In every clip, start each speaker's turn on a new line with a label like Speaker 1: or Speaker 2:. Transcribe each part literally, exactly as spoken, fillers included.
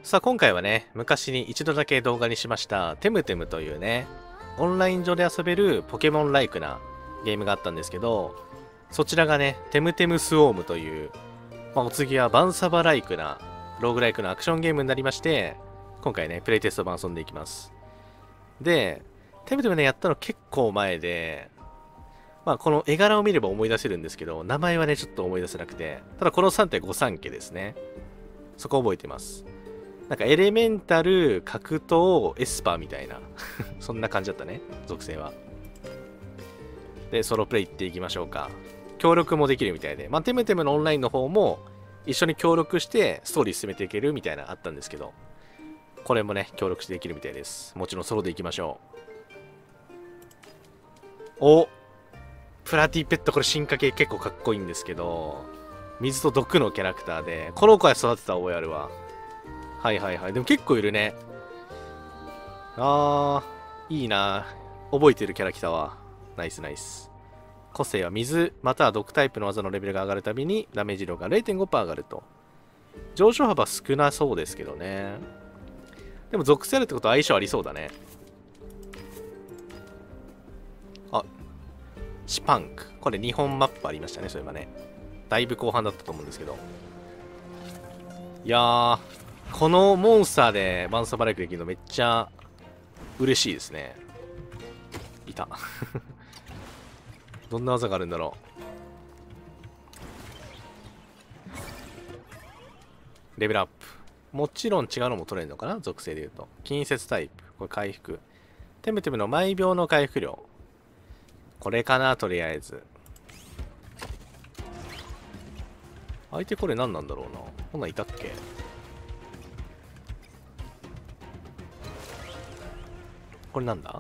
Speaker 1: さあ今回はね、昔に一度だけ動画にしましたテムテムというね、オンライン上で遊べるポケモンライクなゲームがあったんですけど、そちらがね、テムテムスウォームという、まあ、お次はバンサバライクな、ローグライクのアクションゲームになりまして、今回ね、プレイテスト版遊んでいきます。で、テムテムね、やったの結構前で、まあこの絵柄を見れば思い出せるんですけど、名前はね、ちょっと思い出せなくて、ただこの さんてんごさん 家ですね。そこ覚えてます。なんかエレメンタル、格闘、エスパーみたいなそんな感じだったね、属性は。で、ソロプレイ行っていきましょうか。協力もできるみたいで、まあ、テムテムのオンラインの方も一緒に協力してストーリー進めていけるみたいなあったんですけど、これもね、協力してできるみたいです。もちろんソロで行きましょう。おプラティペット、これ進化系結構かっこいいんですけど、水と毒のキャラクターで、この子は育てた覚えあるわ。はいはいはい。でも結構いるね。あー、いいな。覚えてるキャラ来たわ。ナイスナイス。個性は水、または毒タイプの技のレベルが上がるたびにダメージ量が れいてんごパーセント 上がると。上昇幅少なそうですけどね。でも属性あるってことは相性ありそうだね。あ、シパンク。これにほんマップありましたね、そういえばね。だいぶ後半だったと思うんですけど。いやー、このモンスターでバンサバライクできるのめっちゃ嬉しいですね。いた。どんな技があるんだろう。レベルアップ。もちろん違うのも取れるのかな、属性で言うと。近接タイプ。これ回復。テムテムの毎秒の回復量。これかな、とりあえず。相手これ何なんだろうな。こんなんいたっけ。これなんだ。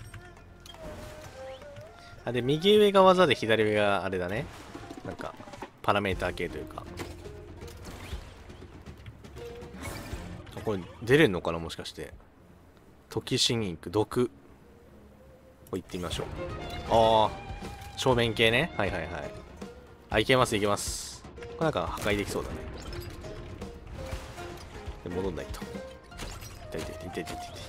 Speaker 1: あ、で、右上が技で左上があれだね。なんか、パラメーター系というか。これ出れんのかな、もしかして。時新インク、毒。ここ行ってみましょう。ああ、正面系ね。はいはいはい。あ、いけますいけます。これなんか破壊できそうだね。で戻んないと。痛い痛い痛い痛い痛い痛い。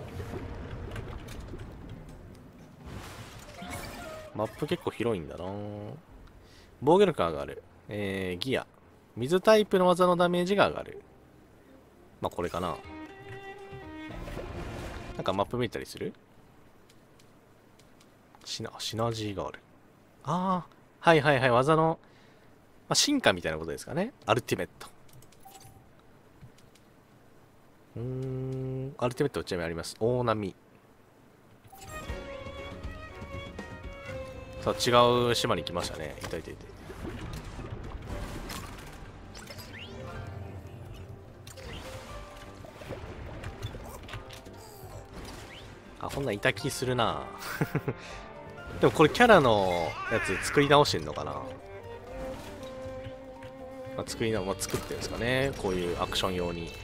Speaker 1: マップ結構広いんだな。防御力が上がる。えー、ギア。水タイプの技のダメージが上がる。まあこれかな。なんかマップ見たりする？シナ、シナジーがある。ああ、はいはいはい。技の、まあ、進化みたいなことですかね。アルティメット。うーん、アルティメットちなみにあります。大波。さあ、違う島に来ましたね。いたいたいた。あ、こんなんいた気するな。でもこれキャラのやつ作り直してんのかな。まあ、作り直、まあ、作ってるんですかね。こういうアクション用に。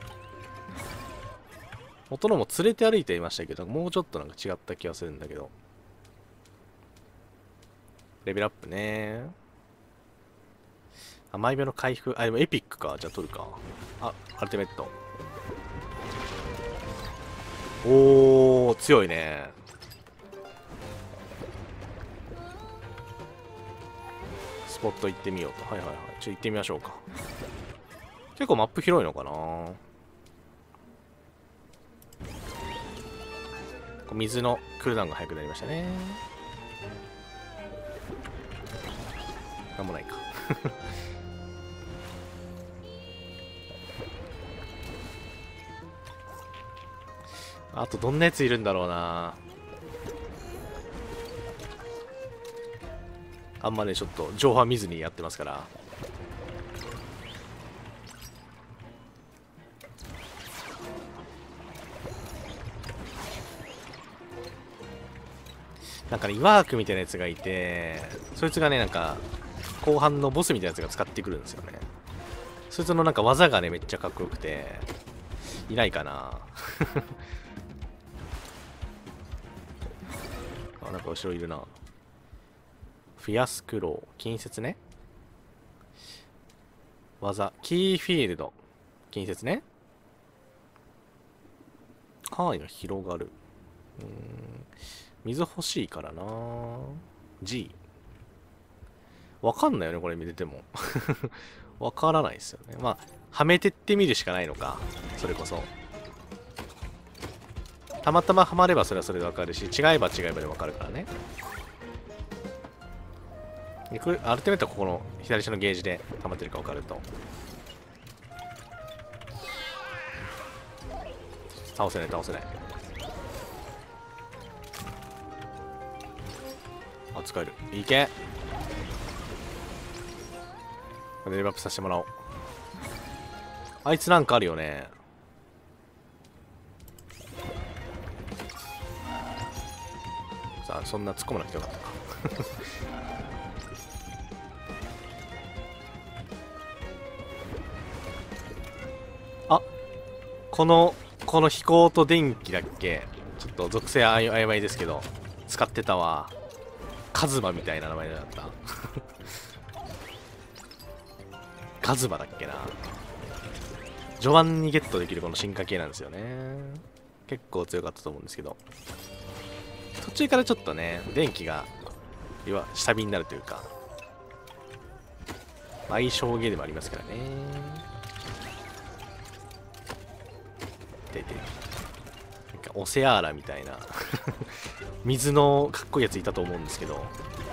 Speaker 1: 元のも連れて歩いていましたけど、もうちょっとなんか違った気がするんだけど。レベルアップね。あ、毎秒の回復。あ、でもエピックか。じゃあ取るか。あ、アルティメット。おー、強いね。スポット行ってみようと。はいはいはい。ちょ、行ってみましょうか。結構マップ広いのかな。水のクールダウンが速くなりましたね。なんもないか。あとどんなやついるんだろうな。あんまね、ちょっと情報は見ずにやってますから。なんかね、ワークみたいなやつがいて、そいつがね、なんか、後半のボスみたいなやつが使ってくるんですよね。そいつのなんか技がね、めっちゃかっこよくて、いないかな。あ、なんか後ろいるな。フィアスクロー、近接ね。技、キーフィールド、近接ね。 範囲が広がる。うーん。水欲しいからな。G。わかんないよね、これ見てても。わからないですよね。まあ、はめてってみるしかないのか。それこそ。たまたまはまればそれはそれでわかるし、違えば違えばでわかるからね。でこれアルティメットはここの左下のゲージで溜まってるか分かると。倒せない倒せない。あ、使える。いけ。レベルアップさせてもらおう。あいつなんかあるよね。さあ、そんな突っ込まなくてよかったか。あ、このこの飛行と電気だっけ、ちょっと属性あい曖昧ですけど使ってたわ。カズマみたいな名前だったカズマだっけな。序盤にゲットできるこの進化系なんですよね。結構強かったと思うんですけど、途中からちょっとね電気が要は下火になるというか相性ゲーでもありますからね。ででなんかオセアーラみたいな水のかっこいいやついたと思うんですけど、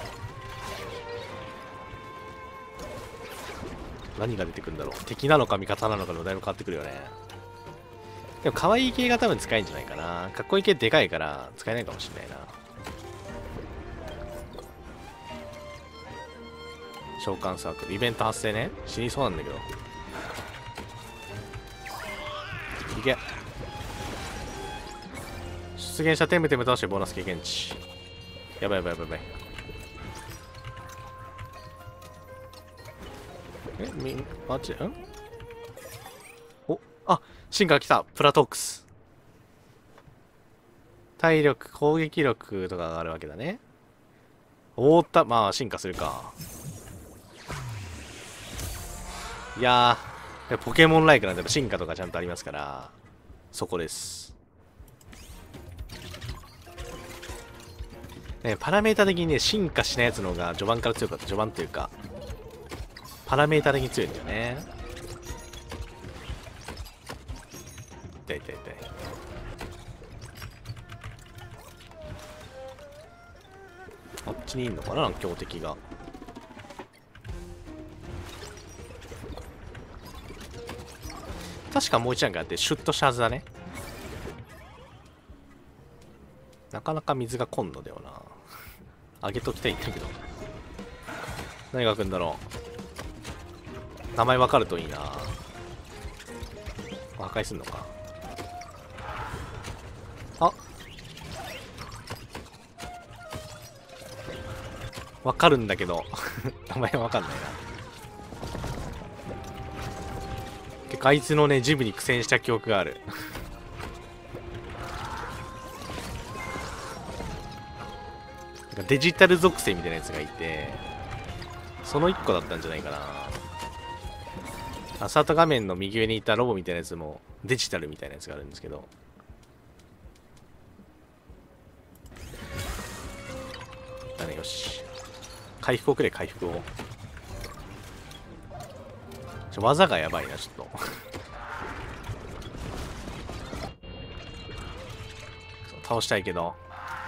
Speaker 1: 何が出てくるんだろう。敵なのか味方なのかでもだいぶ変わってくるよね。でも可愛い系が多分使えるんじゃないかな。かっこいい系でかいから使えないかもしれないな。召喚サークルイベント発生ね。死にそうなんだけどいけ。出現したテムテム倒してボーナス経験値。やばいやばいやばいやばい。えみあっちんおあ進化来た。プラトックス。体力攻撃力とかがあるわけだね。おーった。まあ進化するか。いやーポケモンライクなんで進化とかちゃんとありますから、そこです。ね、パラメータ的にね、進化しないやつの方が序盤から強かった。序盤というか、パラメータ的に強いんだよね。痛い痛い痛い。あっちにいんのかな、強敵が。確かもう一段階あってシュッとしたはずだね。なかなか水が来んのだよな。あげときたいんだけど。何が来るんだろう。名前わかるといいな。破壊すんのか。あわかるんだけど名前わかんないな。結構あいつのねジムに苦戦した記憶があるなんかデジタル属性みたいなやつがいて、そのいっこだったんじゃないかな。あ、スタート画面の右上にいたロボみたいなやつもデジタルみたいなやつがあるんですけど、だね。よし、回復をくれ。回復をちょ技がやばいなちょっと倒したいけど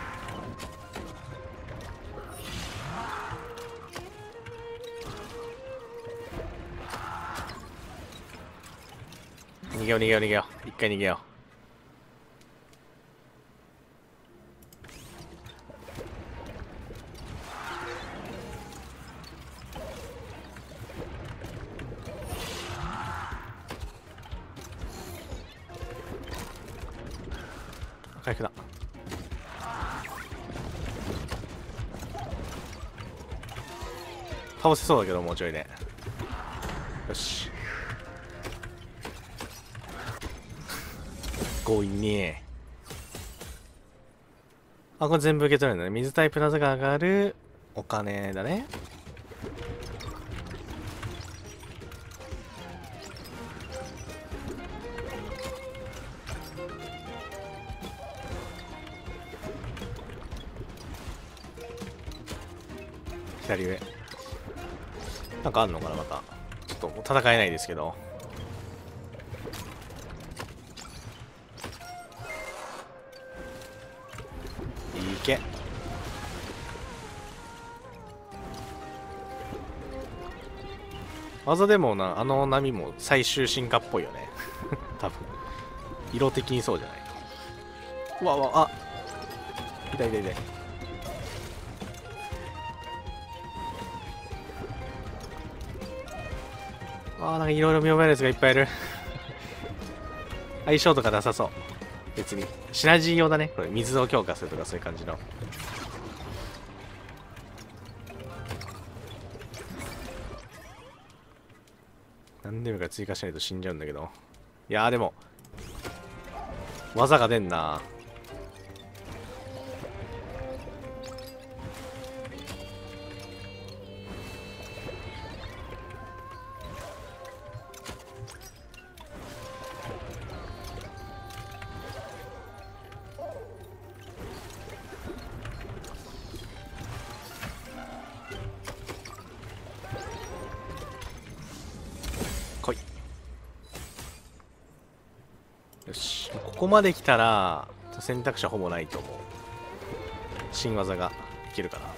Speaker 1: 逃げよう逃げよう逃げよう。一回逃げよう。回復だ。倒せそうだけどもうちょいで。よし強引に。あ、これ全部受け取れるんだね。水タイプ謎が上がるお金だね。 左上。なんかあんのかな、また。ちょっともう戦えないですけど。いけ。技でもな、あの波も最終進化っぽいよね。多分。色的にそうじゃない。うわうわ、あ、痛い痛い痛い。あー、なんかいろいろ見覚えるやつがいっぱいいる。相性とかなさそう。別に。シナジー用だね。これ、水を強化するとかそういう感じの。何でもか追加しないと死んじゃうんだけど。いやーでも、技が出んな。来い。よし。ここまで来たら、選択肢はほぼないと思う。新技がいけるかな。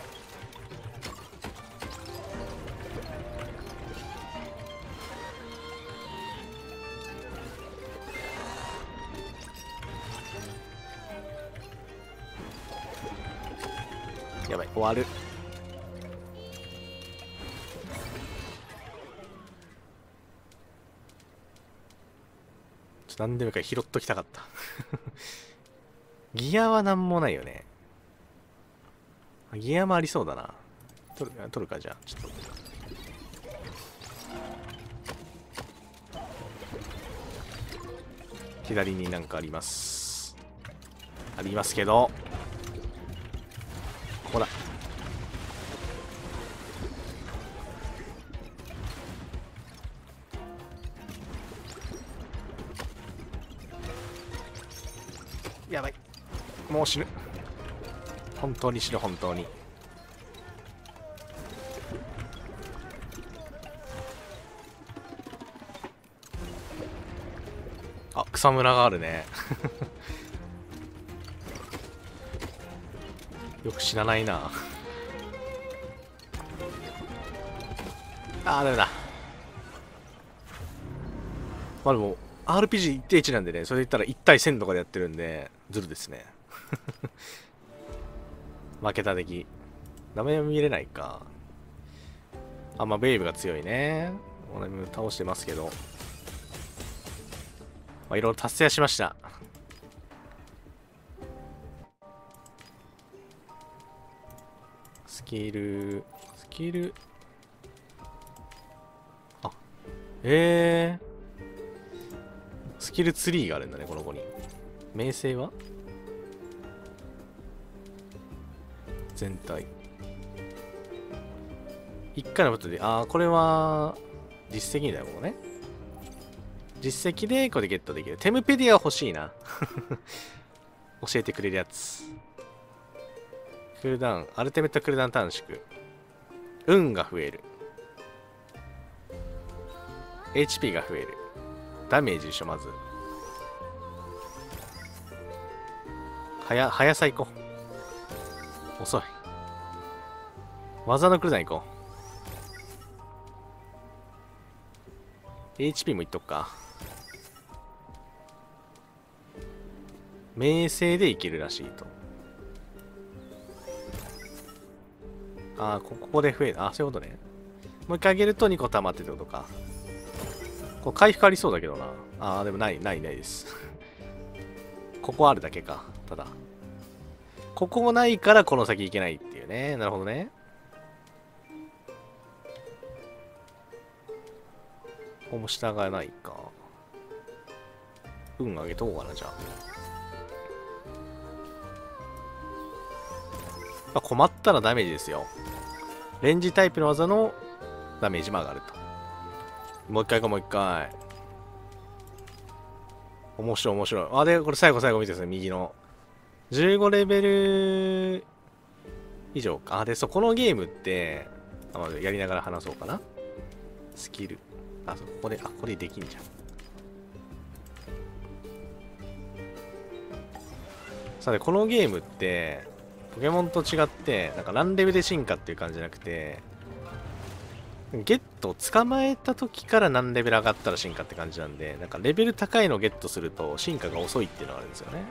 Speaker 1: やばい、終わる。ちょっと何でもいいから拾っときたかった。ギアはなんもないよね。ギアもありそうだな。取る、取るか、じゃあ。ちょっと。左になんかあります。ありますけど。ここだ。やばい。もう死ぬ。本当に死ぬ、本当に。あ、草むらがあるね。よく知らないな。あー、ダメだ。まあでも、アールピージーいち 対いちなんでね、それで言ったらいち対せんとかでやってるんで、ズルですね。負けた敵。ダメ見れないか。あ、まあ、ベイブが強いね。倒してますけど。まあ、いろいろ達成はしました。スキル、スキル。あ、えー。スキルツリーがあるんだね、この子に。名声は全体。いっかいのことで、ああ、これは、実績だよ、ここね。実績でこれゲットできる。テムペディア欲しいな。教えてくれるやつ。クールダウン、アルティメットクールダウン短縮。運が増える。エイチピー が増える。ダメージ一緒、まず。はや、速さいこう。遅い。技のクールダウンいこう。エイチピー もいっとくか。名声でいけるらしいと。ああ、ここで増える。ああ、そういうことね。もう一回上げるとにこ溜まってってことか。これ回復ありそうだけどな。ああ、でもない、ない、ないです。ここあるだけか。ただ。ここもないからこの先行けないっていうね。なるほどね。ここも下がないか。運上げとこうかな、じゃあ。まあ、困ったらダメージですよ。レンジタイプの技のダメージも上がると。もう一回か、もう一回。面白い、面白い。あ、で、これ最後、最後見てください、右の。じゅうごレベル以上か。あ、で、そう、このゲームって、 あ、まあ、やりながら話そうかな。スキル。あ、そうここで、あ、これできんじゃん。さて、このゲームって、ポケモンと違って、なんか何レベルで進化っていう感じじゃなくて、ゲットを捕まえた時から何レベル上がったら進化って感じなんで、なんかレベル高いのをゲットすると進化が遅いっていうのがあるんですよね。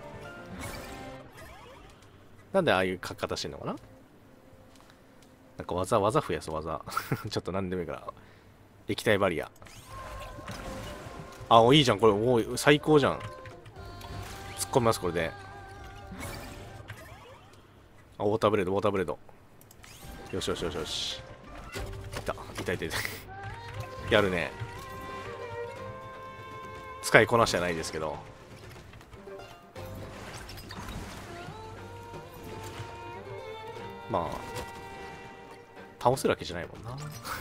Speaker 1: なんでああいう書き方してんのかな。なんか技、技増やす技。ちょっと何でもいいから。液体バリア。あ、おいいじゃん。これ、おい、最高じゃん。突っ込みます、これで。あ、ウォーターブレード、ウォーターブレード。よしよしよしよし。いた、いたいたいた。やるね。使いこなしてはないですけど。まあ、倒せるわけじゃないもんな。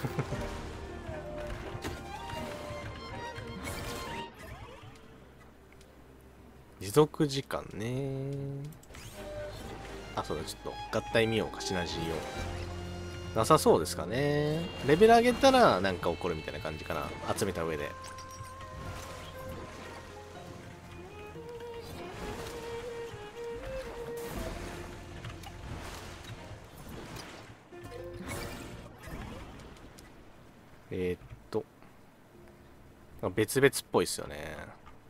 Speaker 1: 持続時間ね。あ、そうだ、ちょっと合体見ようか、シナジーを。なさそうですかね。レベル上げたらなんか起こるみたいな感じかな。集めた上で。えー、っと。別々っぽいっすよね。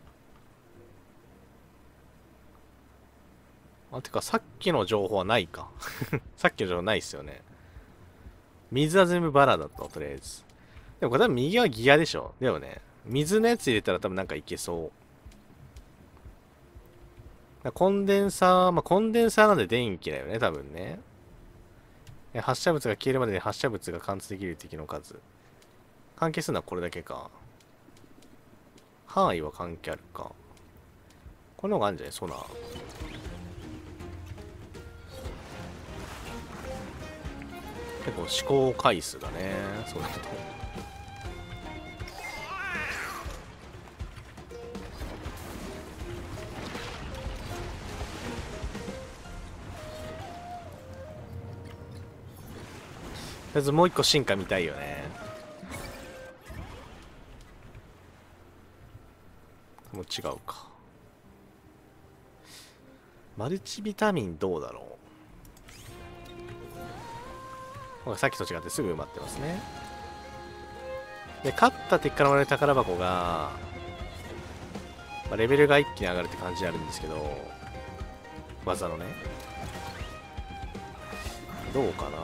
Speaker 1: あ、てかさっきの情報はないか。さっきの情報ないっすよね。水は全部バラだと、とりあえず。でもこれ多分右はギアでしょ。でもね、水のやつ入れたら多分なんかいけそう。コンデンサー、まあ、コンデンサーなんで電気だよね、多分ね。発射物が消えるまでに発射物が貫通できる敵の数。関係するのはこれだけか。範囲は関係あるか。この方があるんじゃないソナー。結構思考回数だね。そうだけど。とりあえずもう一個進化見たいよね。もう違うか。マルチビタミンどうだろう。さっきと違ってすぐ埋まってますね。で、勝った敵からもらえる宝箱が、まあ、レベルが一気に上がるって感じになるんですけど、技のね。どうかな。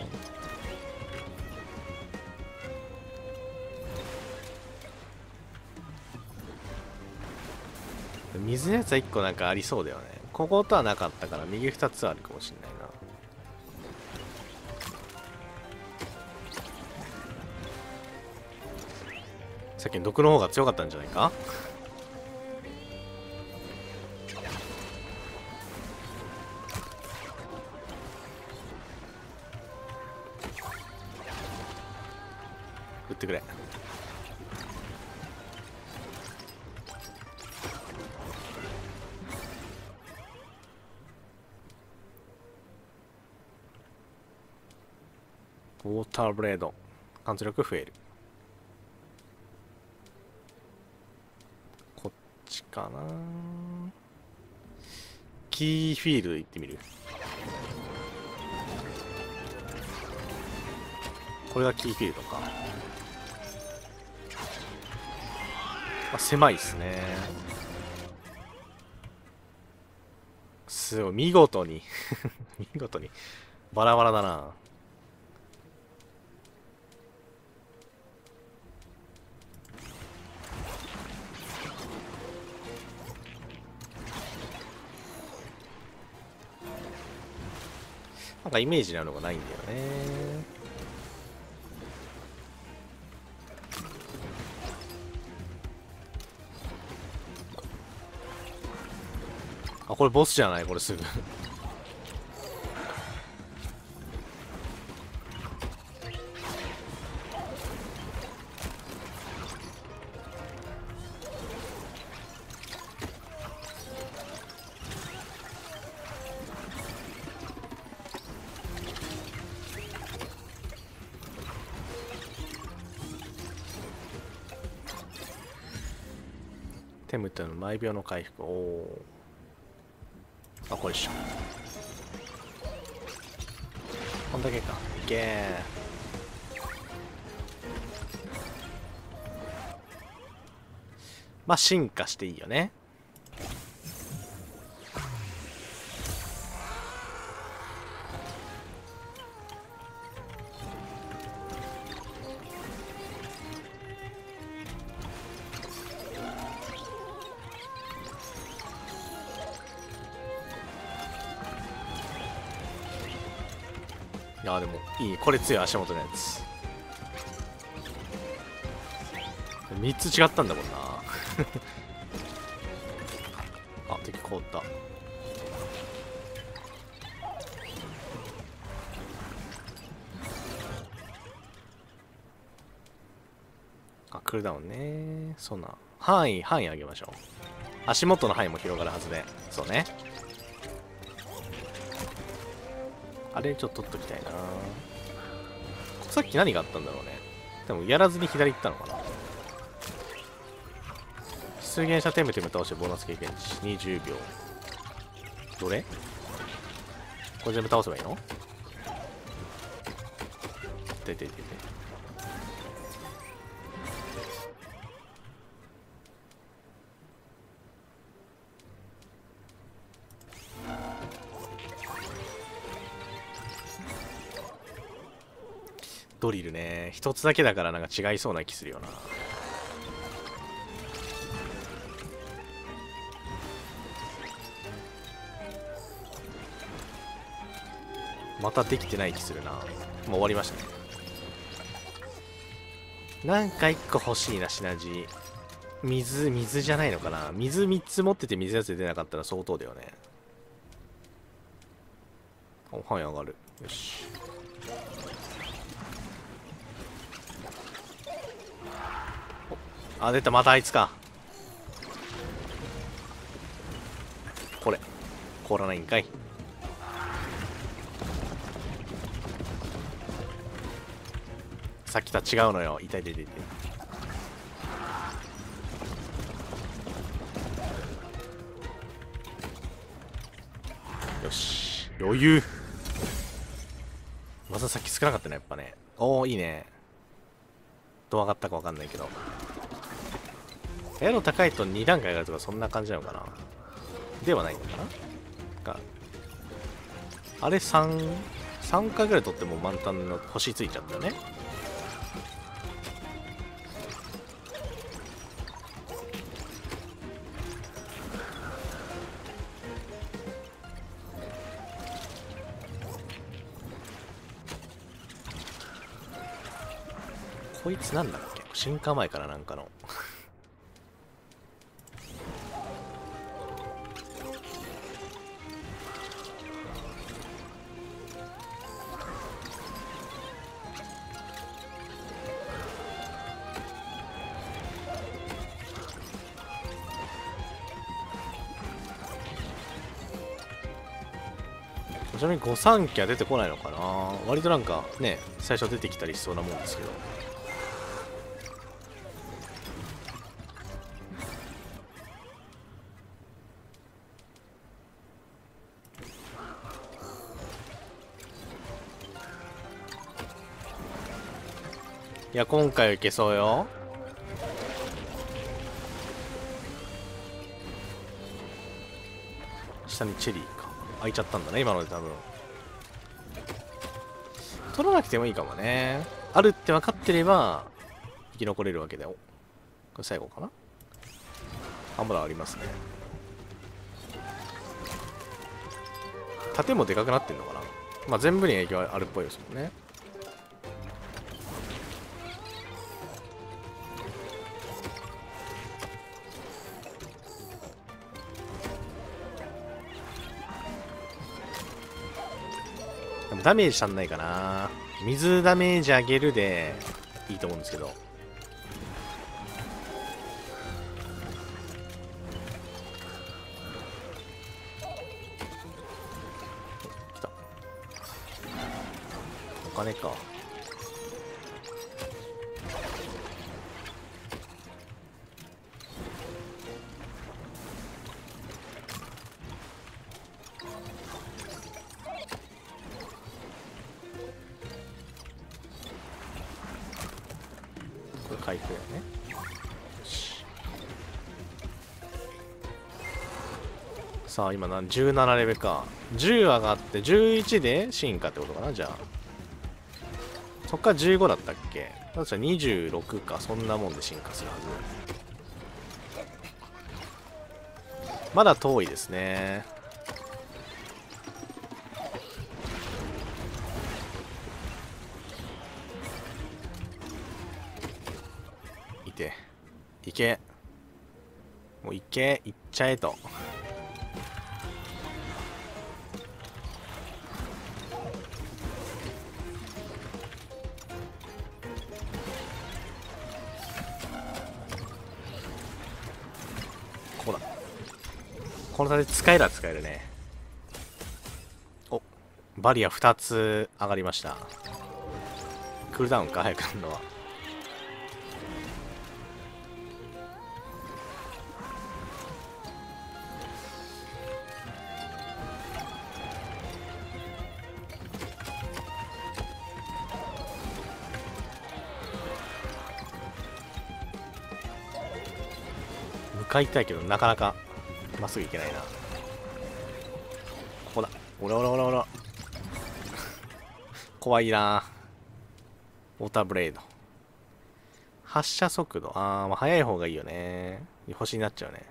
Speaker 1: 水のやつはいっこなんかありそうだよね。こことはなかったから右ふたつあるかもしれないな。さっきの毒の方が強かったんじゃないか。撃ってくれ。ウォーターブレード。貫通力増える。こっちかな。キーフィールド行ってみる。これがキーフィールドか。あ、狭いっすね。すごい、見事に見事にバラバラだな。なんかイメージなのがないんだよね。あ、これボスじゃないこれすぐテムテム毎秒の回復。おお。あ、これっしょ。こんだけか。いけー。まあ進化していいよね。いやでもいい、これ強い。足元のやつみっつ違ったんだもんなあ、敵凍った。あ、クールダウンね。そんな範囲範囲上げましょう。足元の範囲も広がるはずで。そうね。あれちょっと取っときたいな。さっき何があったんだろうね。でもやらずに左行ったのかな。出現したテムテム倒してボーナス経験値にじゅうびょう。どれこれ全部倒せばいいの？てててて。ドリルね。一つだけだからなんか違いそうな気するよな。またできてない気するな。もう終わりましたね。なんか一個欲しいな、シナジー。水、水じゃないのかな。水みっつ持ってて水やつで出なかったら相当だよね。お、範囲上がる。よし。あ、出た。またあいつか。これ。凍らないんかい。さっきとは違うのよ。痛い痛い痛い痛い。よし。余裕。まずさっき少なかったね、やっぱね。おお、いいね。どう上がったかわかんないけど。エロ高いとに段階上がるとかそんな感じなのかな。ではないのかなが。あれさん、さんかいぐらい取っても満タンの星ついちゃったよね。こいつなんだっけ、進化前からなんかのちなみに御三家は出てこないのかな。割となんかね、最初出てきたりしそうなもんですけど。いや、今回はいけそうよ。下にチェリーか。開いちゃったんだね、今ので多分。取らなくてもいいかもね。あるって分かってれば、生き残れるわけだよ。これ最後かなあ、まだありますね。盾もでかくなってんのかな。まあ全部に影響あるっぽいですもんね。でもダメージ足んないかな。水ダメージ上げるでいいと思うんですけど。来た。お金か。 いくよね。よし。さあ今何じゅうななレベルか。じゅう上がってじゅういちで進化ってことかな。じゃあそっからじゅうごだったっけ。だとしたらにじゅうろくか。そんなもんで進化するはず。まだ遠いですね。いていけ、もういけ、いっちゃえと。こうだ。この盾使えるは使えるね。お、バリアふたつ上がりました。クールダウンか、早くなるのは。向かいたいけどなかなかまっすぐ行けないな。ここだ。おらおらおらおら。怖いな。ウォーターブレード。発射速度。あー、まあ速い方がいいよね。星になっちゃうね。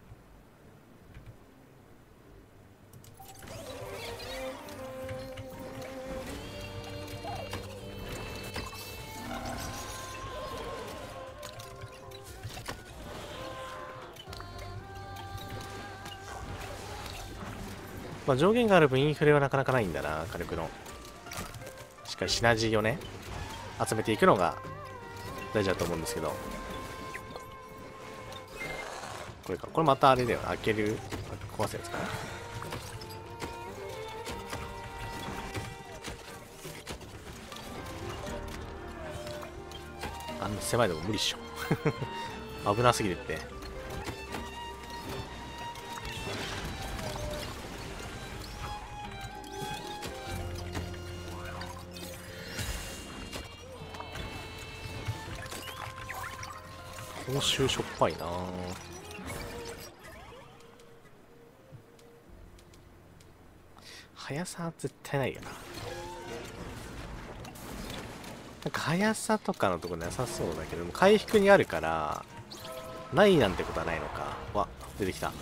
Speaker 1: まあ上限がある分インフレはなかなかないんだな、火力の。しっかりシナジーをね、集めていくのが大事だと思うんですけど。これか。これまたあれだよな。開ける、壊すやつかな。あんな狭いとこ無理っしょ。危なすぎるって。報酬しょっぱいな。速さは絶対ないよな。なんか速さとかのとこなさそうだけども、回復にあるからないなんてことはないのか。わ、出てきた。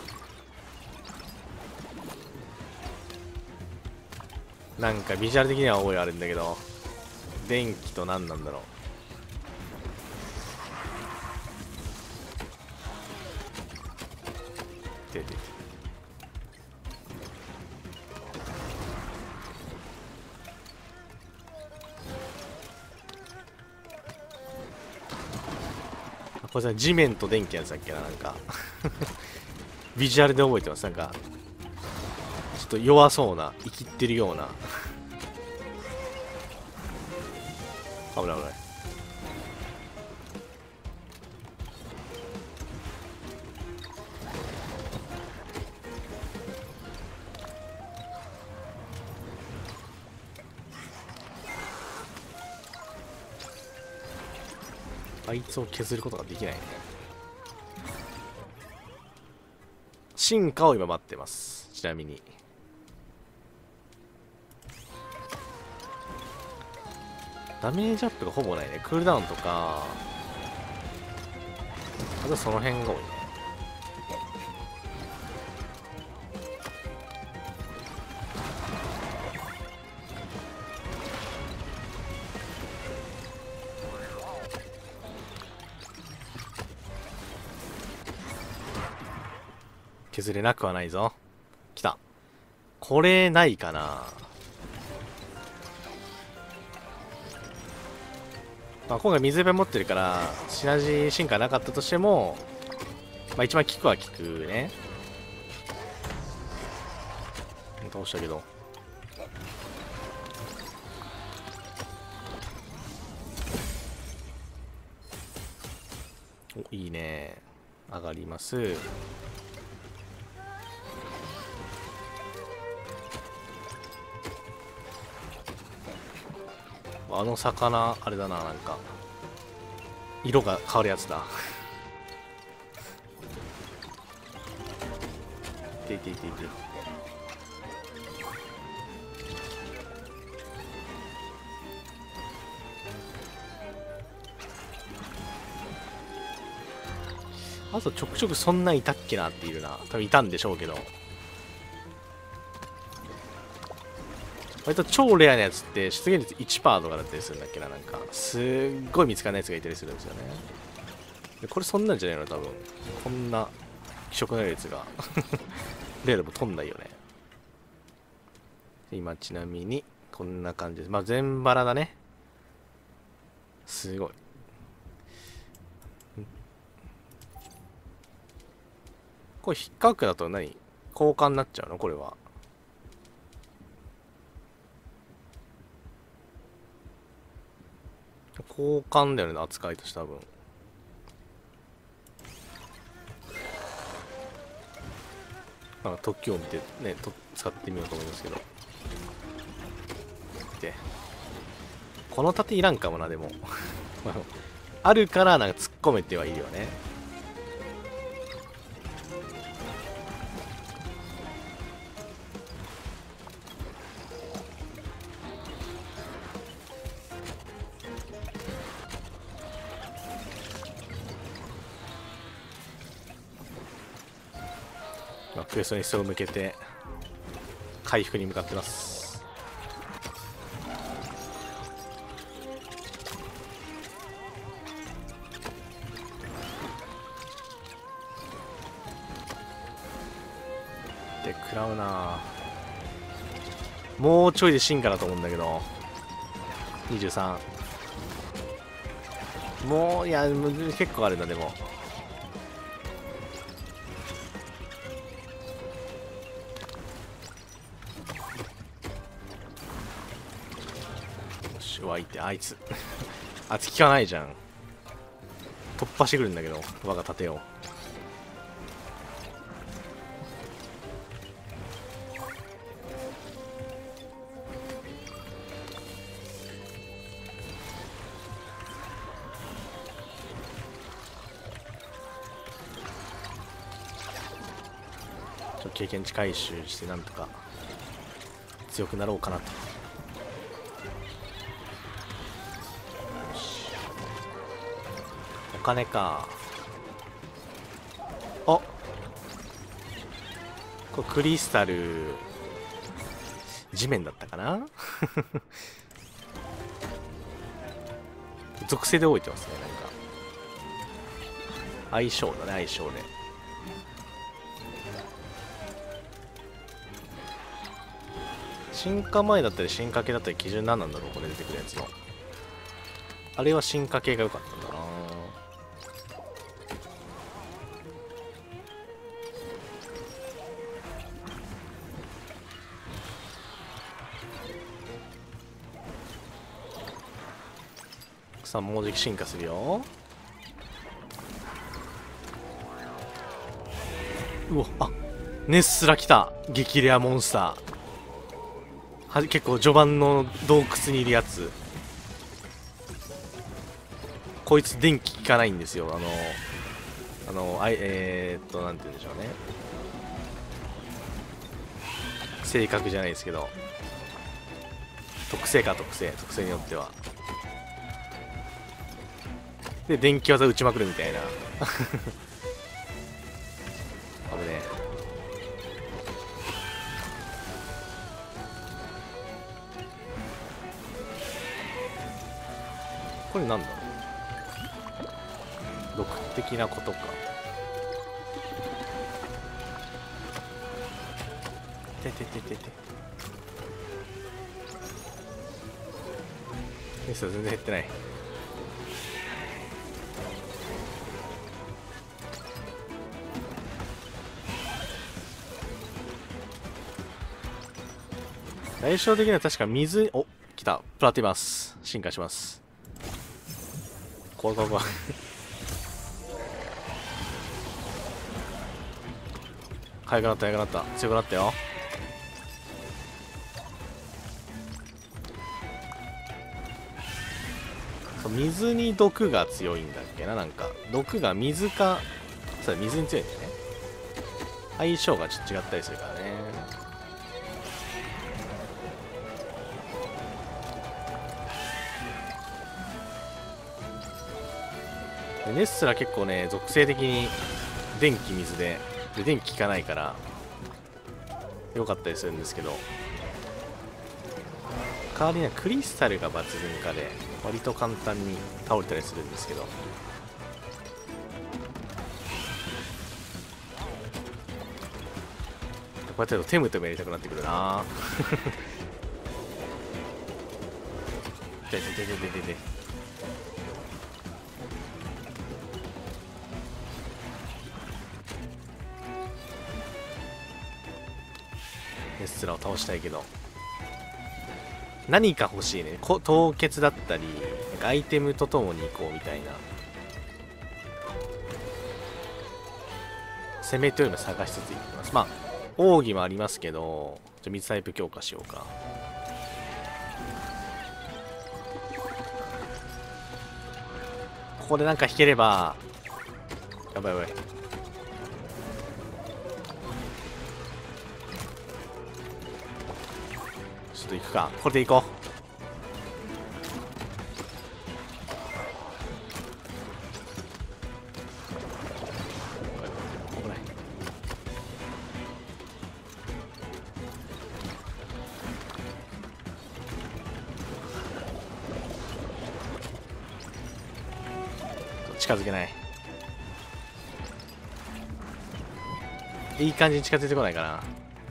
Speaker 1: なんかビジュアル的には覚えあるんだけど、電気と何なんだろう。出てきた。これさ、地面と電気やつだっけな。なんかビジュアルで覚えてます。なんかちょっと弱そうな、生きってるような。危ない危ない。あいつを削ることができないね。進化を今待ってます。ちなみにダメージアップがほぼないね。クールダウンとか、あとその辺が多いね。削れなくはないぞ。来た。これないかな。まあ、今回水辺持ってるからシナジー進化なかったとしても、まあ、一番効くは効くね。倒したけど、お、いいね。上がります。あの魚あれだな。なんか色が変わるやつだ。いていていていて。あとちょくちょくそんなんいたっけなっているな。多分いたんでしょうけど、割と超レアなやつって出現率 いちパーセント とかだったりするんだっけな。なんかすっごい見つかんないやつがいたりするんですよね。でこれそんなんじゃないの多分。こんな気色ないやつがレアでも飛んないよね。今ちなみにこんな感じです。まあ全バラだね。すごい。これ引っかくだと何交換になっちゃうのこれは。交換だよね、扱いとして多分。なんか時を見てねと使ってみようと思いますけど。でこの盾いらんかもな。でもあるからなんか突っ込めてはいるよね。まあ、クエストに背を向けて回復に向かってます。で食らうな。もうちょいで進化だと思うんだけど。にじゅうさん。もういや結構あるな。でも湧いてあいつあいつ効かないじゃん。突破してくるんだけど我が盾を。ちょっと経験値回収してなんとか強くなろうかなと。お金か。あ、これクリスタル地面だったかな属性で覚えてますね。なんか相性だね。相性で進化前だったり進化系だったり基準何なんだろう。これ出てくるやつのあれは進化系が良かったんだな。さあもうじき進化するよ。うわ、あ、ネスラ来た。激レアモンスターは結構序盤の洞窟にいるやつ。こいつ電気効かないんですよ。あのあのあいえー、っとなんて言うんでしょうね。性格じゃないですけど特性か。特性特性によってはで電気技打ちまくるみたいな危ねえ。これなんだろう。毒的なことか。ててててて。ミスは全然減ってない。対照的には確か水、お、来た。プラティマス。進化します。怖い怖い怖い。速くなった速くなった。強くなったよ。 水に毒が強いんだっけな。なんか毒が水か、そうだ、水に強いんだよね。相性がちょっと違ったりするからね。でネッスラ結構ね、属性的に電気水で、で電気効かないから良かったりするんですけど、代わりにはクリスタルが抜群かで割と簡単に倒れたりするんですけど、こうやってやるとテムテムやりたくなってくるな。でででででででネッスラを倒したいけど、何か欲しいね。こ凍結だったり、なんかアイテムとともに行こうみたいな。攻めというのを探しつついきます。まあ、奥義もありますけど、じゃあ水タイプ強化しようか。ここでなんか引ければ、やばいやばい。ちょっと行くか。これで行こう。これ近づけない。いい感じに近づいてこないかな。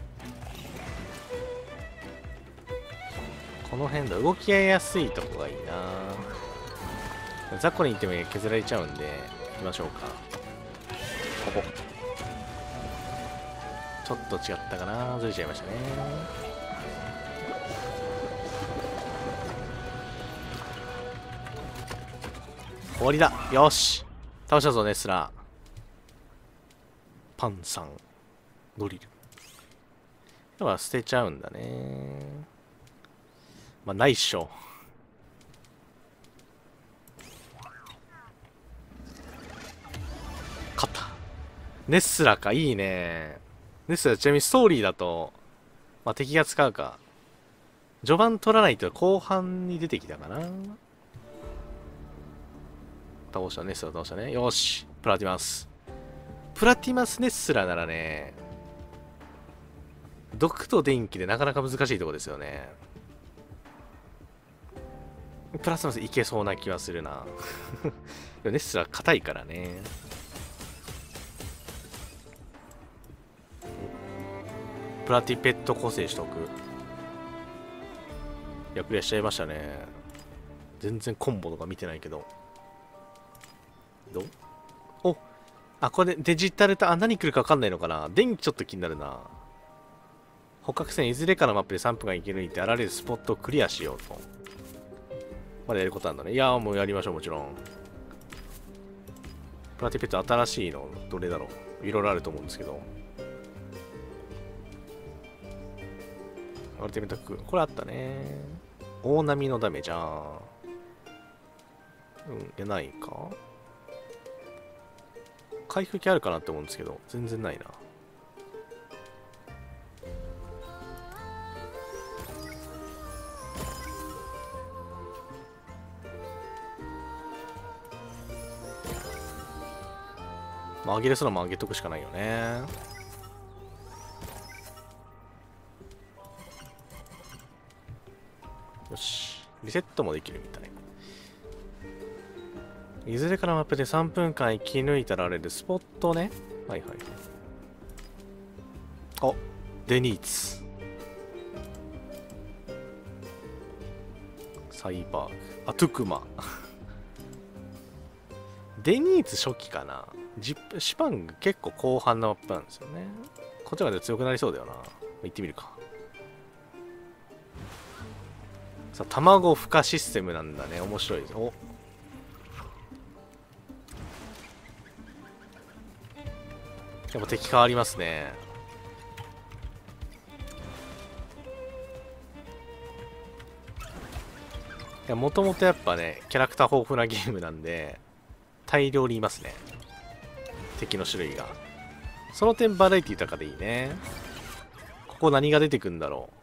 Speaker 1: この辺だ。動きやすいとこがいいな。雑魚に行っても削られちゃうんで行きましょうか。ここちょっと違ったかな。ずれちゃいましたね。終わりだ。よし、倒したぞネスラ。パンさんドリル。では捨てちゃうんだね。まあないっしょ。勝った。ネスラか。いいね。ネスラ、ちなみにストーリーだと、まあ、敵が使うか。序盤取らないと後半に出てきたかな。倒した。ネスラ倒したね。よし、プラティマス。プラティマスネスラならね、毒と電気でなかなか難しいとこですよね。プラティマスいけそうな気はするな。ネスラ硬いからね。プラティペット個性取得。いや、クリアしちゃいましたね。全然コンボとか見てないけど。どうお、あ、これでデジタルと、あ、何来るか分かんないのかな。電気ちょっと気になるな。捕獲線いずれかのマップでさんぷん間生き抜いてあられるスポットをクリアしようと。まだやることなんだね。いやー、もうやりましょう、もちろん。プラティペット新しいの、どれだろう。いろいろあると思うんですけど。アルティメットクー、これあったね。大波のダメじゃん。うん、いやないか。回復機あるかなって思うんですけど、全然ないな。まあ、上げれそうなもん上げとくしかないよね。よし。リセットもできるみたい。いずれかのマップでさんぷんかん生き抜いたらあれでスポットね。はいはい。あ、デニーツ。サイバーグ。あ、トゥクマ。デニーツ初期かな。ジップ、シパング結構後半のマップなんですよね。こっちまで強くなりそうだよな。行ってみるか。さあ、卵孵化システムなんだね。面白いです。お、やっぱ敵変わりますね。 や、もともとやっぱね、キャラクター豊富なゲームなんで、大量にいますね。敵の種類が。その点バラエティ豊かでいいね。ここ何が出てくんだろ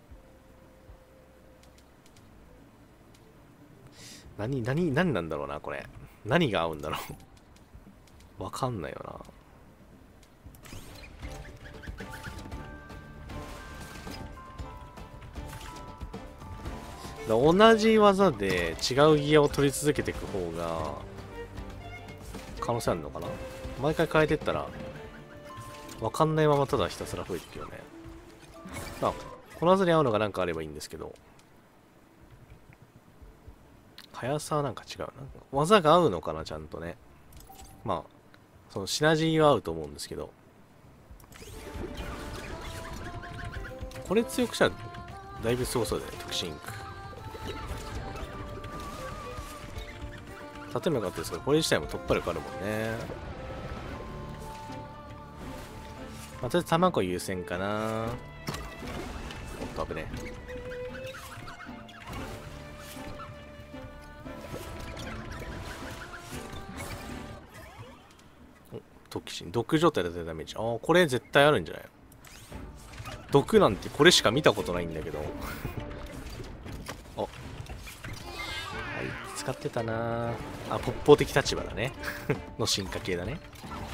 Speaker 1: う。何、何、何なんだろうな、これ。何が合うんだろう。わかんないよな。同じ技で違うギアを取り続けていく方が可能性あるのかな。毎回変えてったら分かんないままただひたすら増えていくよね。まあこの技に合うのが何かあればいいんですけど、速さはなんか違うな。技が合うのかなちゃんとね。まあそのシナジーは合うと思うんですけど、これ強くしたらだいぶすごそうだよね。特進区例えばよかったですけど、これ自体も突破力あるもんね。まあ、とりあえず卵優先かな。おっと危ねえ。お、特進毒状態でダメージ。ああ、これ絶対あるんじゃない？毒なんてこれしか見たことないんだけどお、はい、使ってたな。あ、ポッポ的立場だねの進化系だね。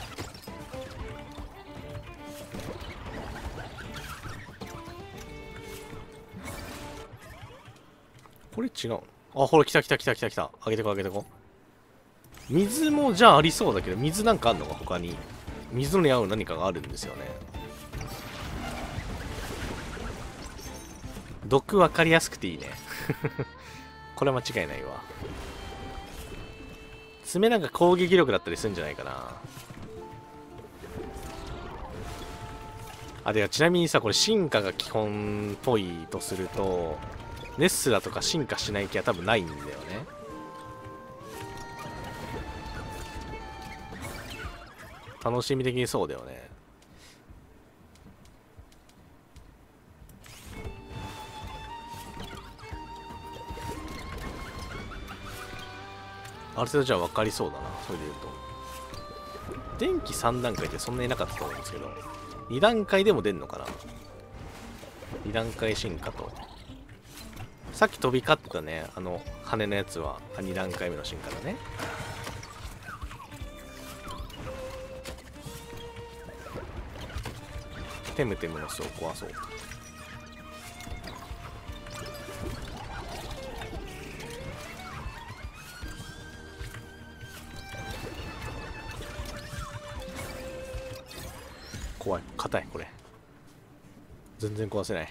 Speaker 1: これ違うの？あ、ほら来た来た来た来た来た。上げてこ上げてこ。水もじゃあありそうだけど、水なんかあんのか他に。水に合う何かがあるんですよね。毒分かりやすくていいねこれは間違いないわ。爪なんか攻撃力だったりするんじゃないかな。あ、ではちなみにさ、これ進化が基本っぽいとすると、ネスラとか進化しない気は多分ないんだよね。楽しみ的にそうだよね。ある程度じゃあ分かりそうだな、それで言うと。電気さん段階ってそんなになかったと思うんですけど、に段階でも出んのかな。に段階進化と。さっき飛び交ってたね、あの羽のやつはに段階目の進化だね。テムテムの巣を壊そう。怖い、硬いこれ。全然壊せない。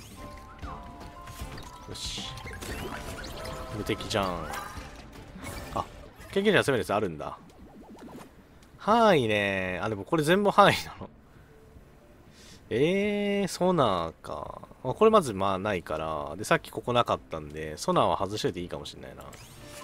Speaker 1: よし、無敵じゃん。あ、経験値集めるやつあるんだ。範囲ね。あ、でもこれ全部範囲なの。えー、ソナーか。これまずまあないから。で、さっきここなかったんで、ソナーは外しといていいかもしれないな。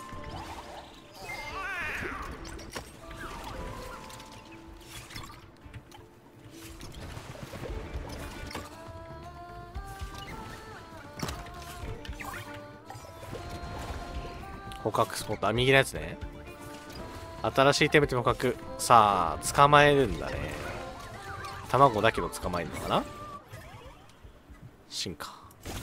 Speaker 1: 捕獲スポット。あ、右のやつね。新しいテムテム捕獲。さあ、捕まえるんだね。卵だけど捕まえるのかな。進化。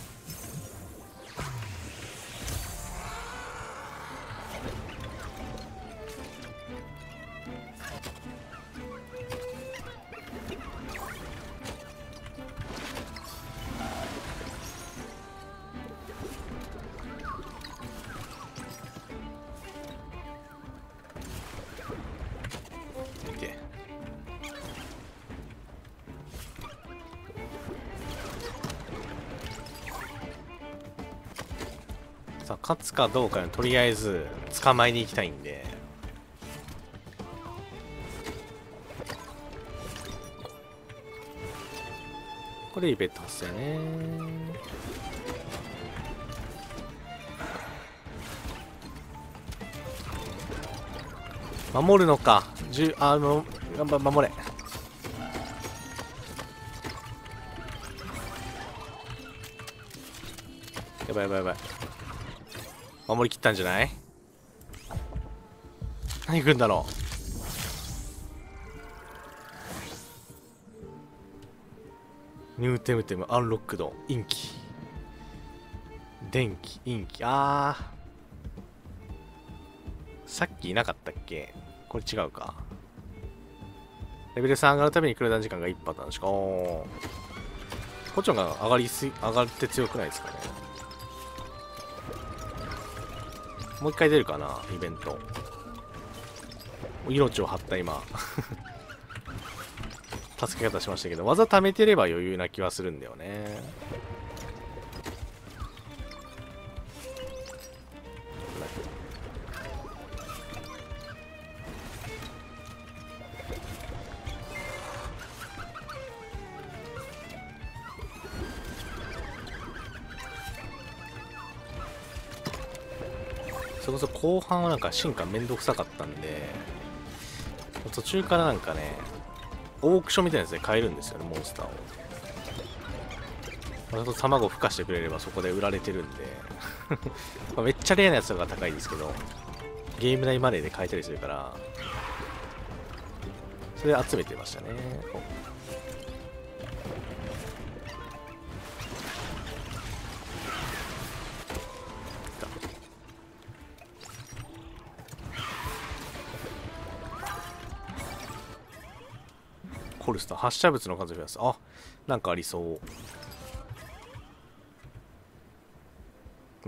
Speaker 1: さあ、勝つかどうかのとりあえず捕まえに行きたいんで。これイベット発生ね。守るのか。じゅあの頑張守れ。やばいやばいやばい。 守りきったんじゃない？何来るんだろう。ニューテムテムアンロックドインキ電気インキ。あー、さっきいなかったっけ？これ違うか。レベルさん上がるたびにクルーダウン時間がいちパターンしか。おー、こっちの方が上がりす上がって強くないですかね。もう一回出るかな、イベント。命を張った今助け方しましたけど、技貯めてれば余裕な気はするんだよね。それこそ後半はなんか進化めんどくさかったんで、途中からなんかね、オークションみたいなやつで買えるんですよね、モンスターを。あと卵孵化してくれればそこで売られてるんでまあめっちゃレアなやつとかが高いですけど、ゲーム内マネーで買えたりするから、それで集めてましたね。コルスター、発射物の数を増やす。あ、なんかありそう。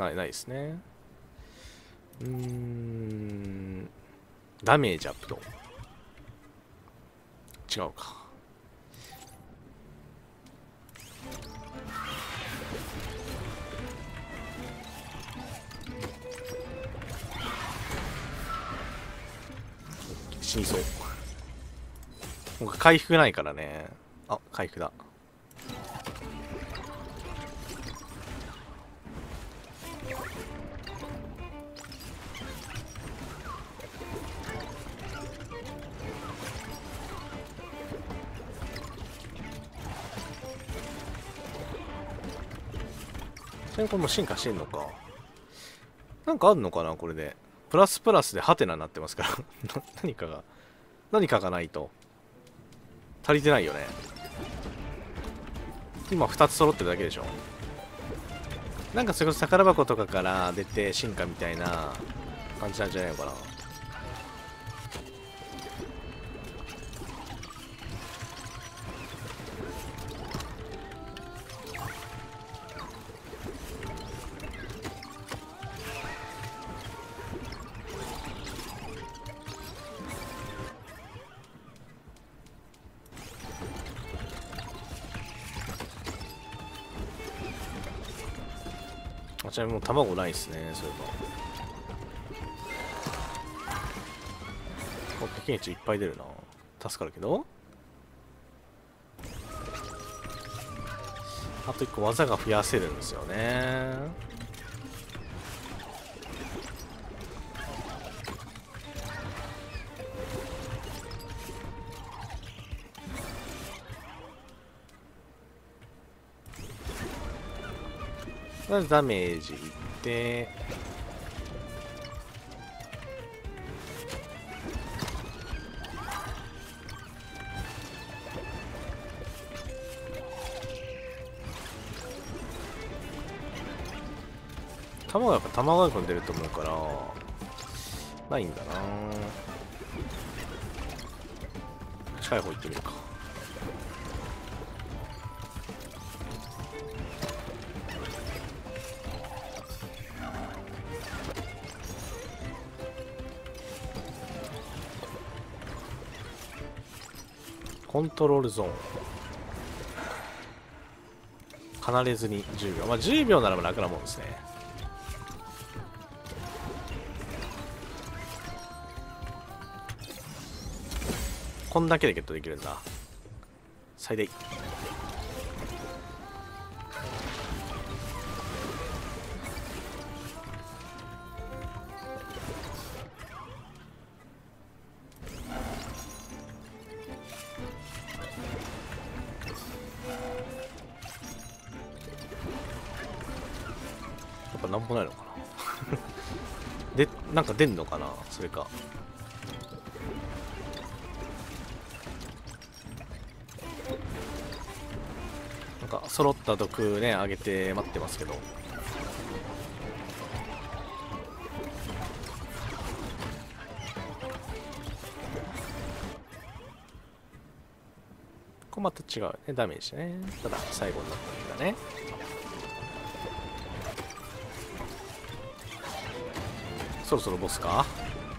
Speaker 1: ない、ないですね。うーん。ダメージアップと。違うか。死にそう。僕回復ないからね。あ、回復だ。ちなみにこれも進化してんのか。なんかあんのかなこれで。プラスプラスでハテナになってますから何かが、何かがないと。足りてないよね。今ふたつ揃ってるだけでしょ。なんかそれこそ宝箱とかから出て進化みたいな感じなんじゃないのかな。あ、ちなみにもう卵ないっすね、そういえば。経験値いっぱい出るな。助かるけど。あといっこ技が増やせるんですよね。まずダメージいって卵はやっぱ卵が出ると思うからないんだな。近い方行ってみるか。コントロールゾーン離れずにじゅうびょう。まあじゅうびょうなら楽なもんですね。こんだけでゲットできるんだ。最大。やっぱなんもないのかなで、なんか出んのかなそれか。なんか揃った毒ね、あげて待ってますけど。これまた違うね、ダメージね。ただ、最後になったんだね。そろそろボスか。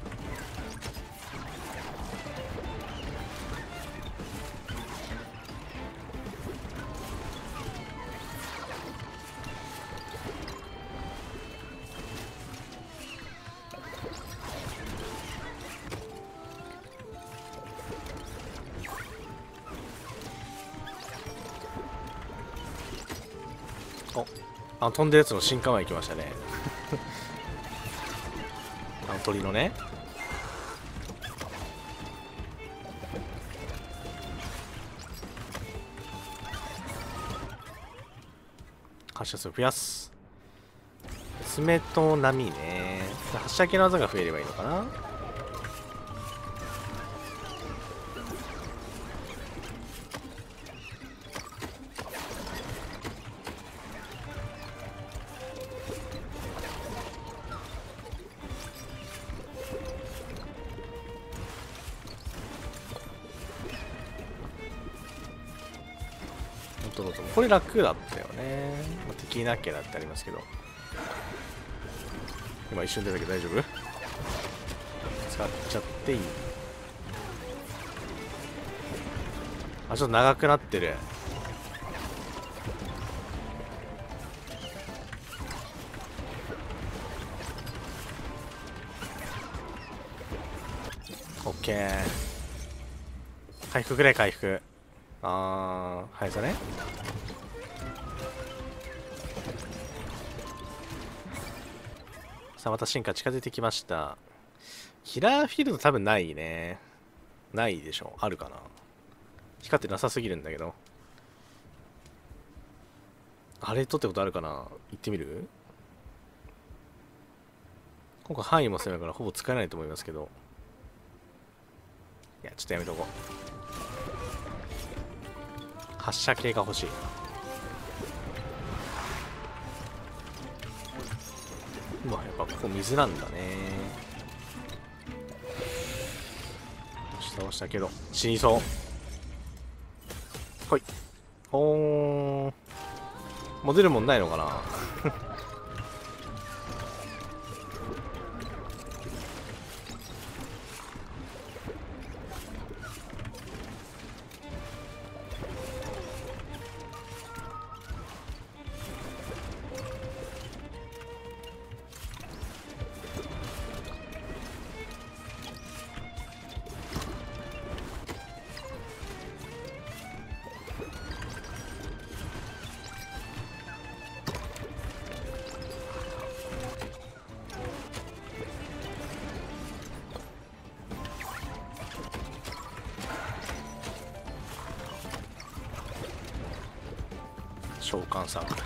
Speaker 1: お、あの飛んでるやつの進化前行きましたね。あの鳥のね。発射数増やす。爪と波ね。発射系の技が増えればいいのかな。これ楽だったよね。まあ、敵いなきゃだってありますけど。今一瞬出たけど大丈夫？使っちゃっていい？あ、ちょっと長くなってる。オッケー。回復くらい回復。あー、速さね。さあ、また進化近づいてきました。キラーフィールド多分ないね。ないでしょ。あるかな。光ってなさすぎるんだけど。あれ取ったことあるかな。行ってみる？今回範囲も狭いからほぼ使えないと思いますけど。いや、ちょっとやめとこう。発射系が欲しい。うわ、やっぱここ水なんだね。倒したけど死にそう。ほい。ほーん。もう出るもんないのかな。召喚サークル。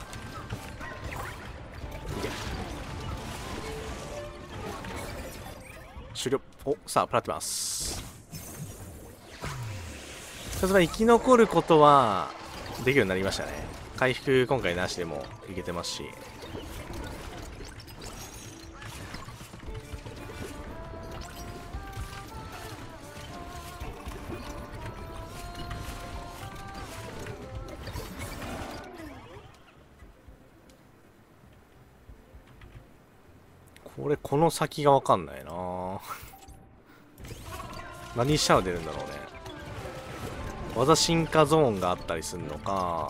Speaker 1: 終了。お、さあプラティマス。さすがに生き残ることはできるようになりましたね。回復今回なしでもいけてますし。これこの先が分かんないな。何したら出るんだろうね。技進化ゾーンがあったりするのか。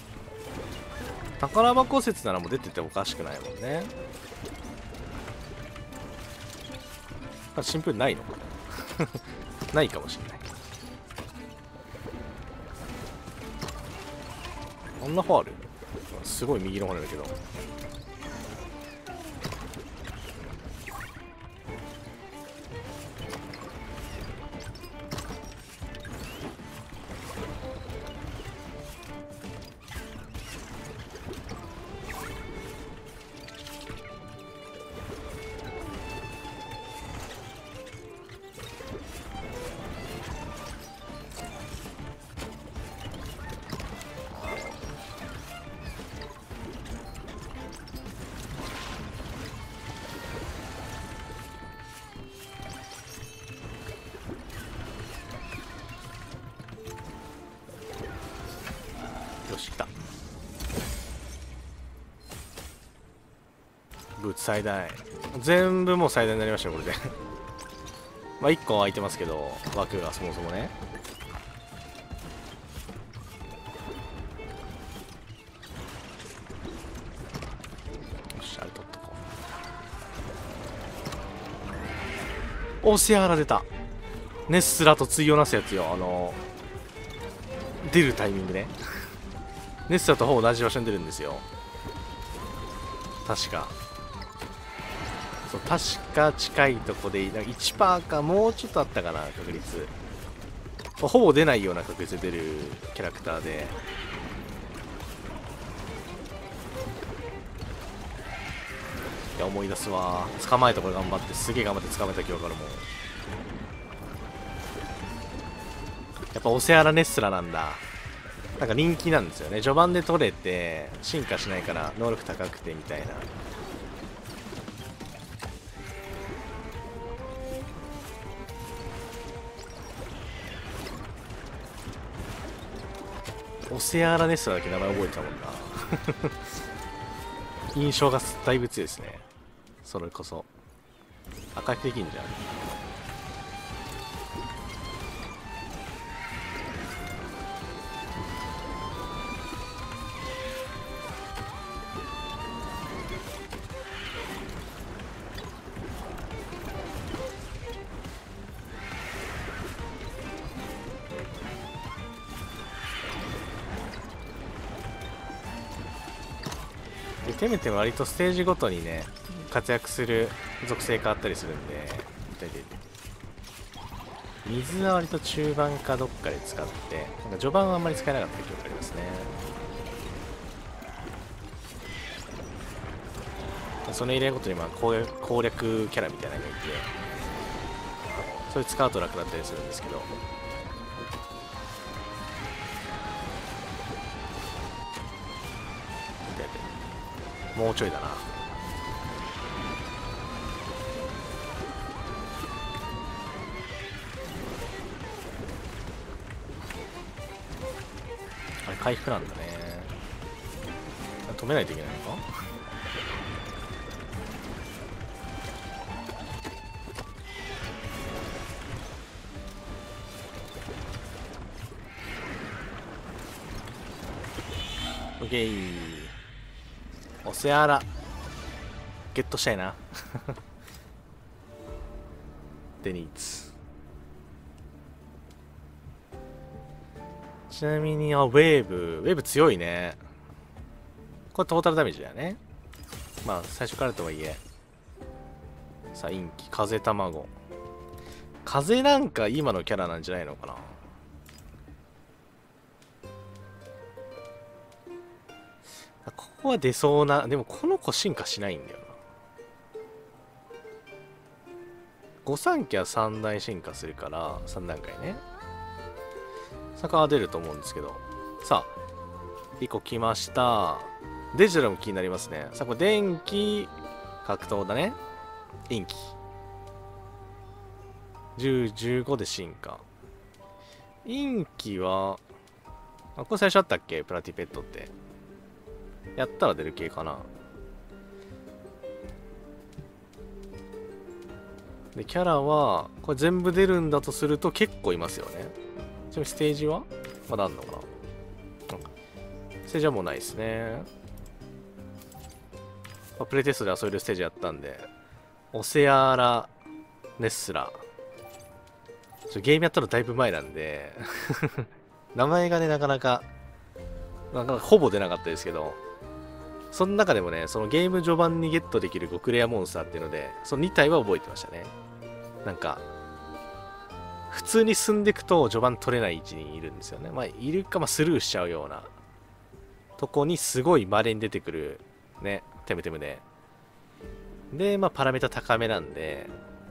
Speaker 1: 宝箱説ならもう出てておかしくないもんね。シンプルにないのかな。ないかもしれない。あんな方ある？すごい右の方なんだけど。 よし、来た。ブーツ最大。全部もう最大になりましたよ、これで。まあいっこ空いてますけど、枠がそもそもね。よし、あれ取っとこう。オセアラ出た。ネッスラと対をなすやつよ。あの出るタイミングね。ネッスラとほぼ同じ場所に出るんですよ。確か。そう、確か近いとこでいちパーセントかもうちょっとあったかな、確率。ほぼ出ないような確率で出るキャラクターで。いや、思い出すわ。捕まえたこれ頑張って、すげえ頑張って捕まえた記憶あるもん。やっぱオセアラネッスラなんだ。なんか人気なんですよね。序盤で取れて進化しないから能力高くてみたいな。オセアラネッスラだけ名前覚えてたもんな。印象がだいぶ強いですね。それこそ赤くできんじゃん。テメテメ割とステージごとにね活躍する属性変わったりするんで、水は割と中盤かどっかで使って、なんか序盤はあんまり使えなかった記憶ありますね。そのエリアごとにまあ攻略、攻略キャラみたいなのがいて、それ使うと楽だったりするんですけど、もうちょいだな。あれ回復なんだね。止めないといけないのか。オッケー。オセアラゲットしたいな。デニーツ。ちなみにあウェーブウェーブ強いね。これトータルダメージだよね。まあ最初からとはいえ。さあ陰気風卵。風なんか今のキャラなんじゃないのかな。ここは出そうな。でもこの子進化しないんだよな。御三家はさんだい進化するからさん段階ね。坂は出ると思うんですけど。さあいっこ来ました。デジタルも気になりますね。さあこれ電気格闘だね。陰気じゅう、じゅうごで進化。陰気はあこれ最初あったっけ、プラティペットって。やったら出る系かな。でキャラはこれ全部出るんだとすると結構いますよね。ちなみにステージはまだあんのかな。ステージはもうないですね。まあ、プレイテストで遊べるステージやったんで、オセアラネッスラちょゲームやったのだいぶ前なんで名前がねなかなかなかなかほぼ出なかったですけど、その中でもね、そのゲーム序盤にゲットできる極レアモンスターっていうので、そのに体は覚えてましたね。なんか、普通に進んでいくと序盤取れない位置にいるんですよね。まあ、いるか、まあ、スルーしちゃうようなとこにすごい稀に出てくる、ね、テムテムで。で、まあ、パラメータ高めなんで、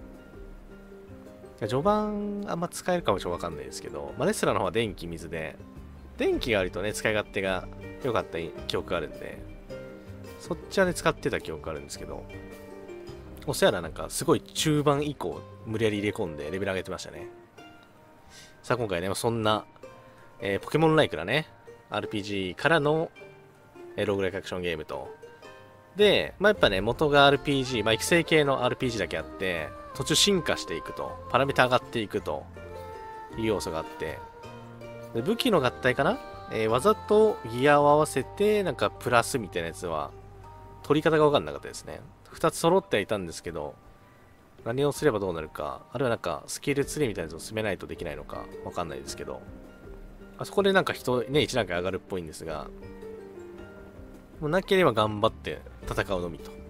Speaker 1: 序盤あんま使えるかもちょっとわかんないですけど、まあ、レスラーの方は電気、水で、電気があるとね、使い勝手が良かった記憶があるんで、そっちはね、使ってた記憶があるんですけど、オセアラなんかすごい中盤以降、無理やり入れ込んでレベル上げてましたね。さあ、今回ね、そんな、えー、ポケモンライクなね、 アールピージー からのえローグライクアクションゲームと。で、まあ、やっぱね、元が アールピージー、まあ、育成系の アールピージー だけあって、途中進化していくと、パラメータ上がっていくという要素があって、で武器の合体かな、えー、技とギアを合わせて、なんかプラスみたいなやつは、取り方が分かんなかったですね。ふたつ揃ってはいたんですけど、何をすればどうなるか、あるいはなんかスキルツリーみたいなやつを進めないとできないのか、分かんないですけど、あそこでなんか人、ね、いち段階上がるっぽいんですが、もうなければ頑張って戦うのみと